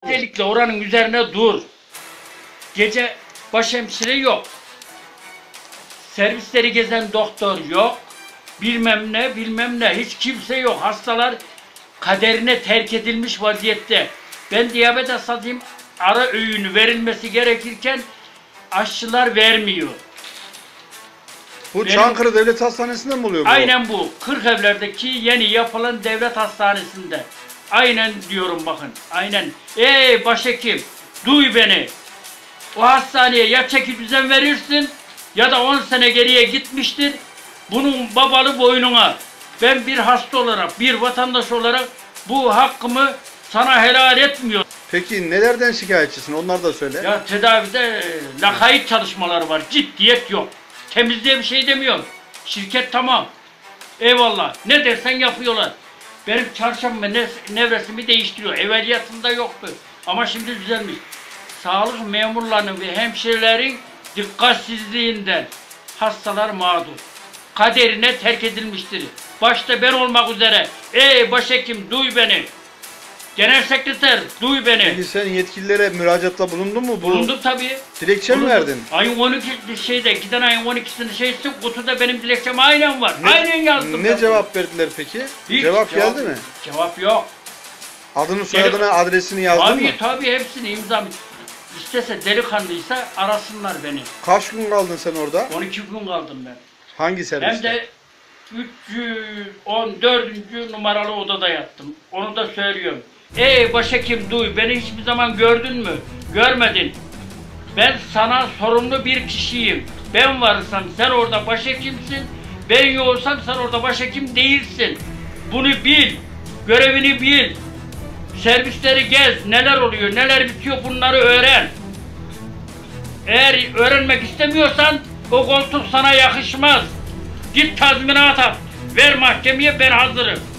Özellikle oranın üzerine dur. Gece başhemşire yok. Servisleri gezen doktor yok. Bilmem ne bilmem ne. Hiç kimse yok. Hastalar kaderine terk edilmiş vaziyette. Ben diyabet hastasıyım. Ara öğünü verilmesi gerekirken aşçılar vermiyor. Bu Çankırı Devlet Hastanesi'nde mi oluyor bu? Aynen bu. Kırkevler'deki yeni yapılan devlet hastanesinde. Aynen diyorum bakın. Aynen. Ey başhekim, duy beni. O hastaneye ya çeki düzen verirsin ya da 10 sene geriye gitmiştir. Bunun babalı boynuna. Ben bir hasta olarak, bir vatandaş olarak bu hakkımı sana helal etmiyorum. Peki nelerden şikayetçisin? Onları da söyle. Ya tedavide lakayt çalışmaları var. Ciddiyet yok. Temizliğe bir şey demiyorum. Şirket tamam. Eyvallah. Ne dersen yapıyorlar. Benim çarşamba nevresimi değiştiriyor. Evveliyatında yoktu. Ama şimdi düzelmiş. Sağlık memurlarının ve hemşirelerin dikkatsizliğinden hastalar mağdur. Kaderine terk edilmiştir. Başta ben olmak üzere. Ey başhekim duy beni. Genel sekreter duy beni. Peki sen yetkililere müracaatta bulundun mu? Bulundum tabii. Dilekçe mi verdin? Ayın 12 giden ayın 12'sini kutuda benim dilekçem aynen var. Aynen yazdım. Ne cevap verdiler peki? Hiç Cevap geldi mi? Cevap yok. Adını, soyadını, adresini yazdın mı? Tabii hepsini imzam. İstese delikanlıysa arasınlar beni. Kaç gün kaldın sen orada? 12 gün kaldım ben. Hangi serviste? Hem de 314. numaralı odada yattım. Onu da söylüyorum. Ey başhekim duy, beni hiçbir zaman gördün mü? Görmedin. Ben sana sorumlu bir kişiyim. Ben varsam sen orada başhekimsin. Ben yoksam sen orada başhekim değilsin. Bunu bil. Görevini bil. Servisleri gez. Neler oluyor, neler bitiyor bunları öğren. Eğer öğrenmek istemiyorsan o koltuk sana yakışmaz. Git tazminat al. Ver mahkemeye, ben hazırım.